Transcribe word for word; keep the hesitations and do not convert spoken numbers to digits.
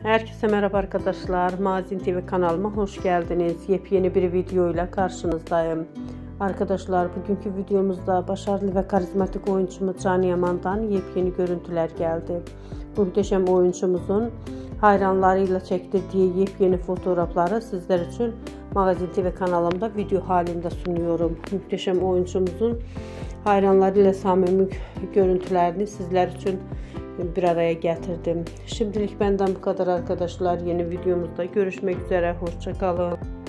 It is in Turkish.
Herkese merhaba arkadaşlar. Magazin T V kanalıma hoş geldiniz. Yepyeni bir video ile karşınızdayım. Arkadaşlar bugünkü videomuzda başarılı ve karizmatik oyuncumuz Can Yaman'dan yepyeni görüntüler geldi. Muhteşem oyuncumuzun hayranlarıyla çektirdiği yepyeni fotoğrafları sizler için Magazin T V kanalımda video halinde sunuyorum. Muhteşem oyuncumuzun hayranlarıyla samimi görüntülerini sizler için bir araya getirdim. Şimdilik benden bu kadar arkadaşlar. Yeni videomuzda görüşmek üzere. Hoşça kalın.